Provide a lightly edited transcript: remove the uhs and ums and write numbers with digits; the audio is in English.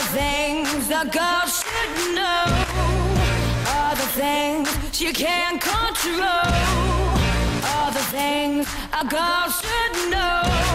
things a girl should know, all the things she can't control, all the things a girl should know.